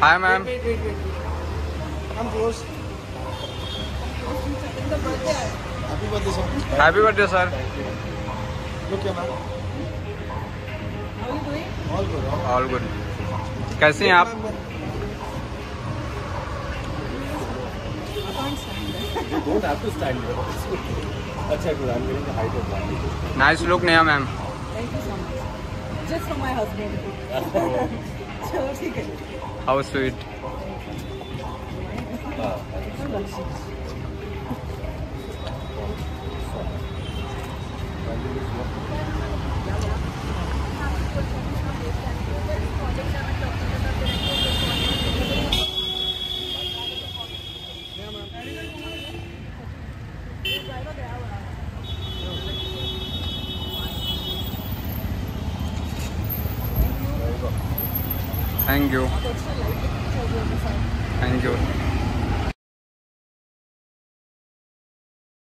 Hi, ma'am. Wait. Come close. Happy birthday, sir. Happy birthday, sir. Look here, ma'am. How are you doing? All good. All good. कैसी हैं आप? I can't stand that. You don't have to stand here. अच्छा, good. I'm getting the height of one. Nice look, Neha ma'am. Thank you so much. Just for my husband. चलो ठीक है. How sweet. Thank you. Thank you.